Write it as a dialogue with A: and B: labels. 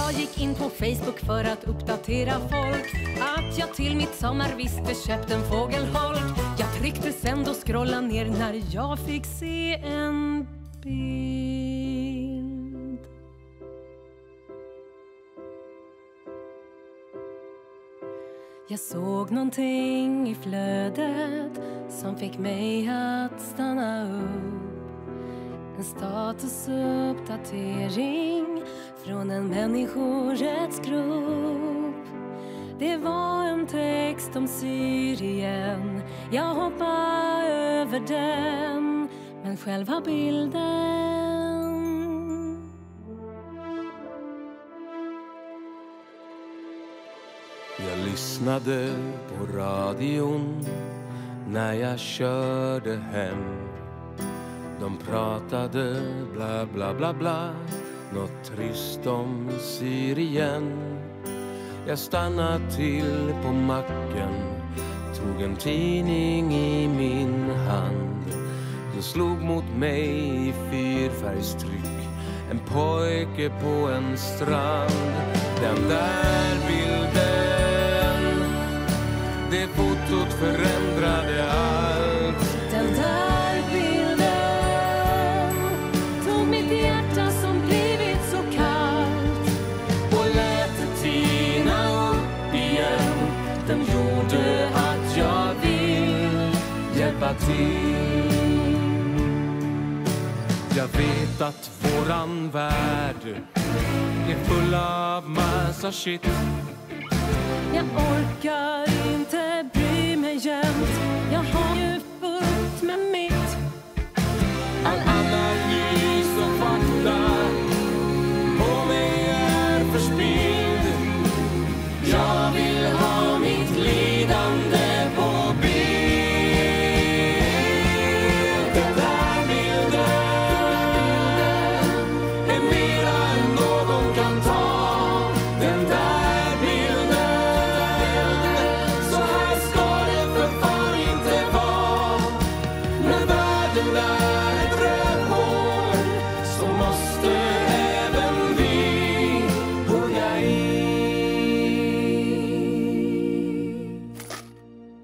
A: Jag gick in på Facebook för att uppdatera folk att jag till mitt sommar visste köpt en fågelholk. Jag tryckte sen och scrollade ner när jag fick se en bild. Jag såg någonting i flödet som fick mig att stanna upp. En statusuppdatering från en människorättsgrupp. Det var en text om Syrien. Jag hoppade över den, men själva bilden.
B: Jag lyssnade på radion när jag körde hem. De pratade bla bla bla bla, något trist om Syrien. Jag stannade till på macken, tog en tidning i min hand. Då slog mot mig i fyrfärgstryck en pojke på en strand. Den där bilden, det fotot förändrade allt.
A: Den där bilden tog mitt hjärta som blivit så kallt
B: och lät det tina upp igen. Den gjorde att jag vill hjälpa till. Jag vet att våran värld är full av massa shit.
A: Jag orkar inte bry mig jämt. Jag har ju fullt med mitt. All